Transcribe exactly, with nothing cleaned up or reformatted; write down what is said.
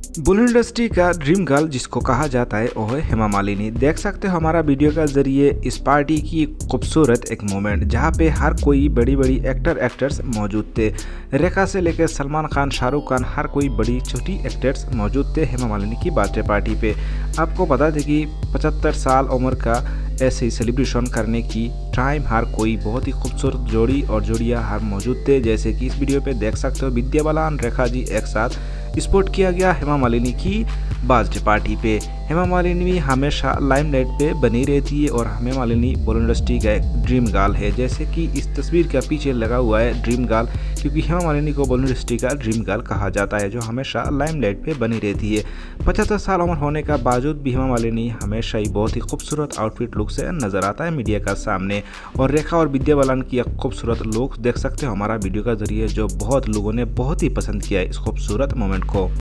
Bollywood industry का dream girl जिसको कहा जाता है वो है हेमा मालिनी। देख सकते हो हमारा वीडियो का जरिए इस पार्टी की खूबसूरत एक मोमेंट जहाँ पे हर कोई बड़ी बड़ी एक्टर एक्टर्स मौजूद थे। रेखा से लेकर सलमान खान, शाहरुख खान, हर कोई बड़ी छोटी एक्टर्स मौजूद थे हेमा मालिनी की बर्थडे पार्टी पे। आपको बता दें कि पचहत्तर साल उम्र का ऐसे ही सेलिब्रेशन करने की टाइम हर कोई बहुत ही खूबसूरत जोड़ी और जोड़ियाँ हर मौजूद थे। जैसे कि इस वीडियो पे देख सकते हो विद्या बालन, रेखा जी एक साथ स्पॉट किया गया हेमा मालिनी की बर्थडे पार्टी पे। हेमा मालिनी हमेशा लाइमलाइट पे बनी रहती है और हेमा मालिनी बॉलीवुड इंडस्ट्री का एक ड्रीम गर्ल है। जैसे कि इस तस्वीर के पीछे लगा हुआ है ड्रीम गर्ल, क्योंकि हेमा मालिनी को बॉलीवुड इंडस्ट्री का ड्रीम गर्ल कहा जाता है जो हमेशा लाइमलाइट पे बनी रहती है। पचहत्तर साल उम्र होने का बावजूद भी हेमा मालिनी हमेशा ही बहुत ही खूबसूरत आउटफिट लुक से नजर आता है मीडिया का सामने। और रेखा और विद्या बालन की एक खूबसूरत लुक देख सकते हो हमारा वीडियो का जरिए, जो बहुत लोगों ने बहुत ही पसंद किया है इस खूबसूरत मोमेंट को।